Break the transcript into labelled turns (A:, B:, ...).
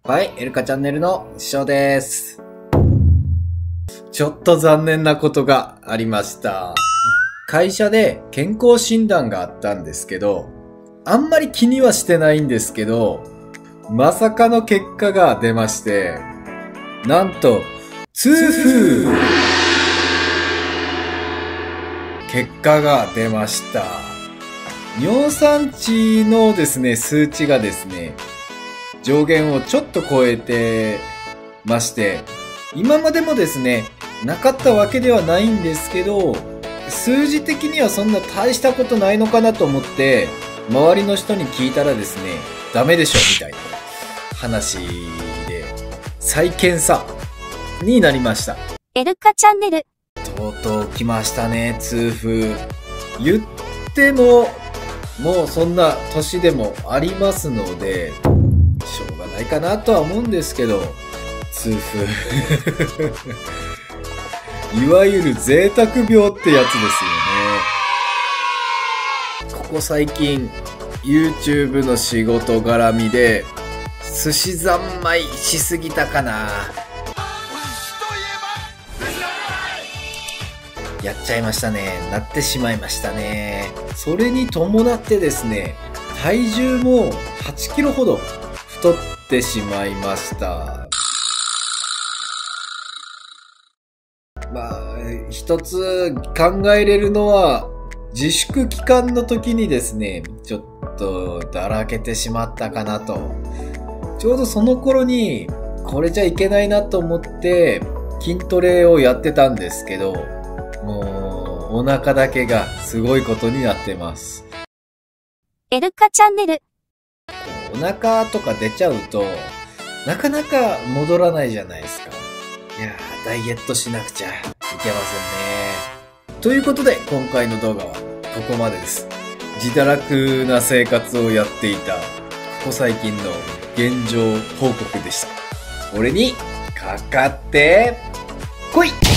A: はい、エルカチャンネルの師匠です。ちょっと残念なことがありました。会社で健康診断があったんですけど、あんまり気にはしてないんですけど、まさかの結果が出まして、なんと、痛風結果が出ました。尿酸値のですね、数値がですね、上限をちょっと超えてまして、今までもですね、なかったわけではないんですけど、数字的にはそんな大したことないのかなと思って、周りの人に聞いたらですね、ダメでしょみたいな話で、再検査になりました。
B: エルカチャンネル。
A: とうとう来ましたね、痛風。言っても、もうそんな年でもありますので、しょうがないかなとは思うんですけど、痛風。いわゆる贅沢病ってやつですよね。ここ最近、YouTube の仕事絡みで、寿司三昧しすぎたかな。やっちゃいましたね。なってしまいましたね。それに伴ってですね、体重も8キロほど太ってしまいました。まあ、一つ考えれるのは、自粛期間の時にですね、ちょっとだらけてしまったかなと。ちょうどその頃に、これじゃいけないなと思って、筋トレをやってたんですけど、もう、お腹だけがすごいことになってます。
B: エルカチャンネル。
A: お腹とか出ちゃうと、なかなか戻らないじゃないですか。いやー、ダイエットしなくちゃいけませんね。ということで、今回の動画はここまでです。自堕落な生活をやっていた、ここ最近の現状報告でした。俺にかかってこい！